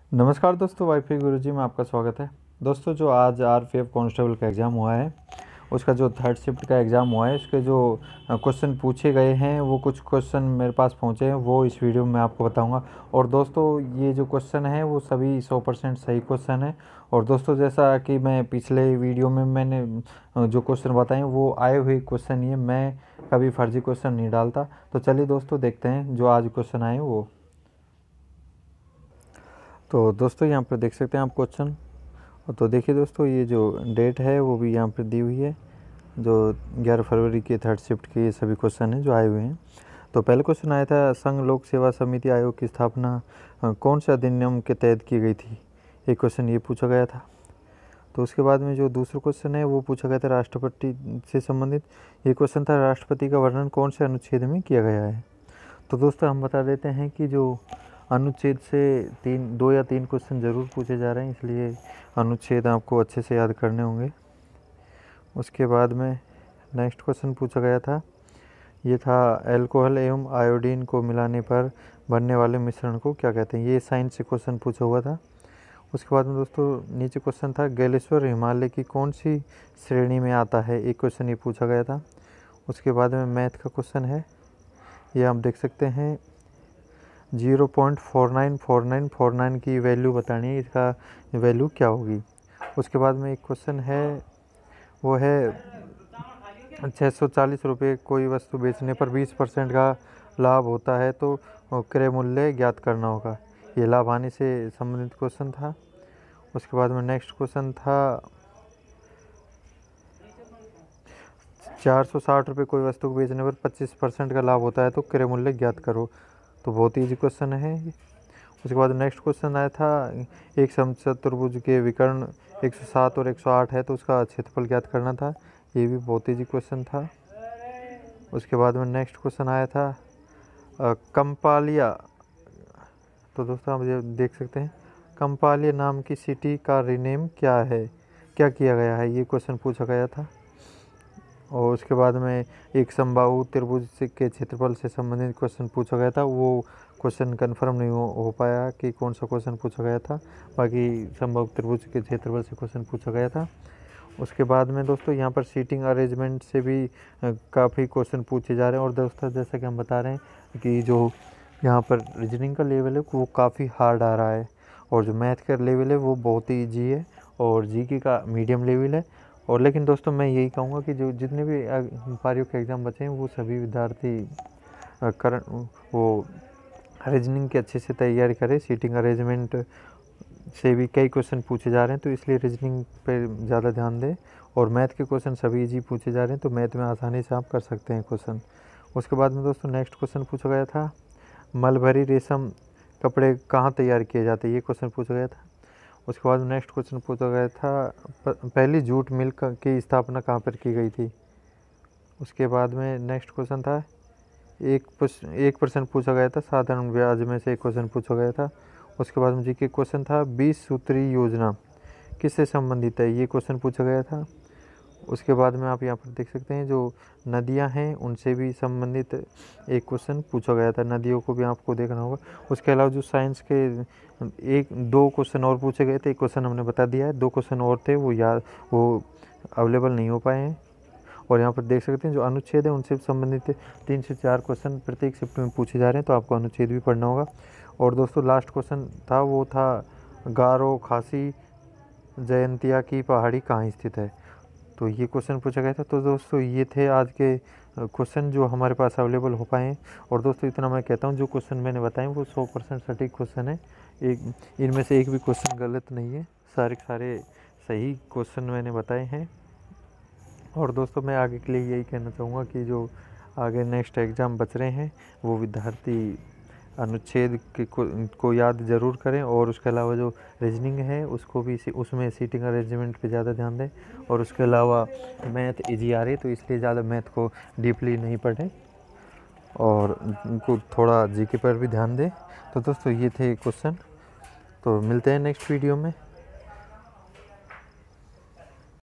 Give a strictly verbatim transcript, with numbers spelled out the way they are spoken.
नमस्कार दोस्तों, वाईफाई गुरुजी में आपका स्वागत है। दोस्तों, जो आज आरपीएफ कांस्टेबल का एग्ज़ाम हुआ है, उसका जो थर्ड शिफ्ट का एग्ज़ाम हुआ है, उसके जो क्वेश्चन पूछे गए हैं, वो कुछ क्वेश्चन मेरे पास पहुंचे हैं, वो इस वीडियो में आपको बताऊंगा। और दोस्तों, ये जो क्वेश्चन है वो सभी सौ परसेंट सही क्वेश्चन है। और दोस्तों, जैसा कि मैं पिछले वीडियो में मैंने जो क्वेश्चन बताए वो आए हुए क्वेश्चन, ये मैं कभी फर्जी क्वेश्चन नहीं डालता। तो चलिए दोस्तों, देखते हैं जो आज क्वेश्चन आए वो। तो दोस्तों, यहाँ पर देख सकते हैं आप क्वेश्चन। तो देखिए दोस्तों, ये जो डेट है वो भी यहाँ पर दी हुई है, जो ग्यारह फरवरी के थर्ड शिफ्ट के ये सभी क्वेश्चन हैं जो आए हुए हैं। तो पहले क्वेश्चन आया था, संघ लोक सेवा समिति आयोग की स्थापना कौन से अधिनियम के तहत की गई थी। एक क्वेश्चन ये पूछा गया था। तो उसके बाद में जो दूसरा क्वेश्चन है वो पूछा गया था राष्ट्रपति से संबंधित। ये क्वेश्चन था, राष्ट्रपति का वर्णन कौन से अनुच्छेद में किया गया है। तो दोस्तों, हम बता देते हैं कि जो अनुच्छेद से तीन दो या तीन क्वेश्चन ज़रूर पूछे जा रहे हैं, इसलिए अनुच्छेद आपको अच्छे से याद करने होंगे। उसके बाद में नेक्स्ट क्वेश्चन पूछा गया था, ये था अल्कोहल एवं आयोडीन को मिलाने पर बनने वाले मिश्रण को क्या कहते हैं। ये साइंस से क्वेश्चन पूछा हुआ था। उसके बाद में दोस्तों नीचे क्वेश्चन था, गैलेश्वर हिमालय की कौन सी श्रेणी में आता है। एक क्वेश्चन ये पूछा गया था। उसके बाद में मैथ का क्वेश्चन है, ये आप देख सकते हैं, zero point four nine four nine four nine की वैल्यू बतानी है, इसका वैल्यू क्या होगी। उसके बाद में एक क्वेश्चन है, वो है छः सौ चालीस रुपये कोई वस्तु बेचने पर बीस परसेंट का लाभ होता है तो क्रय मूल्य ज्ञात करना होगा। ये लाभ हानि से संबंधित क्वेश्चन था। उसके बाद में नेक्स्ट क्वेश्चन था, चार सौ साठ रुपये कोई वस्तु को बेचने पर पच्चीस परसेंट का लाभ होता है तो क्रय मूल्य ज्ञात करो। तो बहुत ईजी क्वेश्चन है। उसके बाद नेक्स्ट क्वेश्चन आया था, एक समचतुर्भुज के विकर्ण एक सौ सात और एक सौ आठ है तो उसका क्षेत्रफल ज्ञात करना था। ये भी बहुत ईजी क्वेश्चन था। उसके बाद में नेक्स्ट क्वेश्चन आया था, कंपालिया। तो दोस्तों, आप ये देख सकते हैं, कंपालिया नाम की सिटी का रीनेम क्या है, क्या किया गया है, ये क्वेश्चन पूछा गया था। और उसके बाद में एक समबाहु त्रिभुज के क्षेत्रफल से संबंधित क्वेश्चन पूछा गया था। वो क्वेश्चन कंफर्म नहीं हो, हो पाया कि कौन सा क्वेश्चन पूछा गया था। बाकी समबाहु त्रिभुज के क्षेत्रफल से क्वेश्चन पूछा गया था। उसके बाद में दोस्तों यहाँ पर सीटिंग अरेंजमेंट से भी काफ़ी क्वेश्चन पूछे जा रहे हैं। और दोस्तों, जैसा कि हम बता रहे हैं कि जो यहाँ पर रीजनिंग का लेवल है वो काफ़ी हार्ड आ रहा है, और जो मैथ का लेवल है वो बहुत ही ईजी है, और जीके का मीडियम लेवल है। और लेकिन दोस्तों, मैं यही कहूँगा कि जो जितने भी पारियों के एग्ज़ाम बचे हैं वो सभी विद्यार्थी कर वो रीजनिंग की अच्छे से तैयारी करें। सीटिंग अरेंजमेंट से भी कई क्वेश्चन पूछे जा रहे हैं, तो इसलिए रीजनिंग पे ज़्यादा ध्यान दें। और मैथ के क्वेश्चन सभी इजी पूछे जा रहे हैं, तो मैथ में आसानी से आप कर सकते हैं क्वेश्चन। उसके बाद में दोस्तों नेक्स्ट क्वेश्चन पूछा गया था, मलबरी रेशम कपड़े कहाँ तैयार किए जाते हैं, ये क्वेश्चन पूछा गया था। उसके बाद नेक्स्ट क्वेश्चन पूछा गया था, पहली जूट मिल की स्थापना कहाँ पर की गई थी। उसके बाद में नेक्स्ट क्वेश्चन था, एक एक परसेंट पूछा गया था, साधारण ब्याज में से एक क्वेश्चन पूछा गया था। उसके बाद में जी के क्वेश्चन था, बीस सूत्री योजना किससे संबंधित है, ये क्वेश्चन पूछा गया था। उसके बाद में आप यहाँ पर देख सकते हैं, जो नदियाँ हैं उनसे भी संबंधित एक क्वेश्चन पूछा गया था, नदियों को भी आपको देखना होगा। उसके अलावा जो साइंस के एक दो क्वेश्चन और पूछे गए थे, एक क्वेश्चन हमने बता दिया है, दो क्वेश्चन और थे वो याद वो अवेलेबल नहीं हो पाए हैं। और यहाँ पर देख सकते हैं जो अनुच्छेद है उनसे संबंधित तीन से चार क्वेश्चन प्रत्येक शिफ्ट में पूछे जा रहे हैं, तो आपको अनुच्छेद भी पढ़ना होगा। और दोस्तों लास्ट क्वेश्चन था, वो था गारो खासी जयंतिया की पहाड़ी कहाँ स्थित है, तो ये क्वेश्चन पूछा गया था। तो दोस्तों, ये थे आज के क्वेश्चन जो हमारे पास अवेलेबल हो पाए हैं। और दोस्तों, इतना मैं कहता हूँ, जो क्वेश्चन मैंने बताए वो सौ परसेंट सटीक क्वेश्चन है, एक इनमें से एक भी क्वेश्चन गलत नहीं है, सारे सारे सही क्वेश्चन मैंने बताए हैं। और दोस्तों, मैं आगे के लिए यही कहना चाहूँगा कि जो आगे नेक्स्ट एग्ज़ाम बच रहे हैं वो विद्यार्थी अनुच्छेद के को, को याद ज़रूर करें। और उसके अलावा जो रीजनिंग है उसको भी उसमें सीटिंग अरेंजमेंट पे ज़्यादा ध्यान दें। और उसके अलावा मैथ इजी आ रही है, तो इसलिए ज़्यादा मैथ को डीपली नहीं पढ़ें, और उनको थोड़ा जीके पर भी ध्यान दें। तो दोस्तों, ये थे क्वेश्चन। तो मिलते हैं नेक्स्ट वीडियो में।